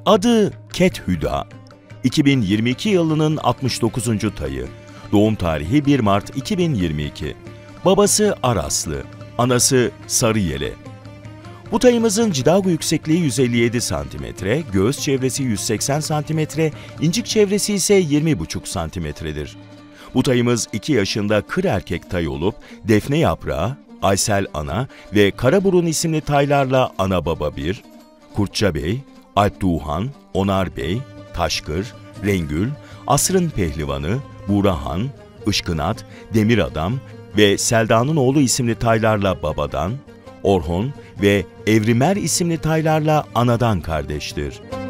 Adı Ket Hüda. 2022 yılının 69. tayı. Doğum tarihi 1 Mart 2022. Babası Araslı, anası Sarıyele. Bu tayımızın cidago yüksekliği 157 cm, göğüs çevresi 180 cm, incik çevresi ise 20,5 cm'dir. Bu tayımız 2 yaşında kır erkek tay olup Defne Yaprağı, Aysel Ana ve Karaburun isimli taylarla ana baba 1, Kurtça Bey, Alp Duhan, Onar Bey, Taşkır, Rengül, Asrın Pehlivanı, Burahan, Işkınat, Demir Adam ve Selda'nın oğlu isimli taylarla babadan, Orhon ve Evrimer isimli taylarla anadan kardeştir.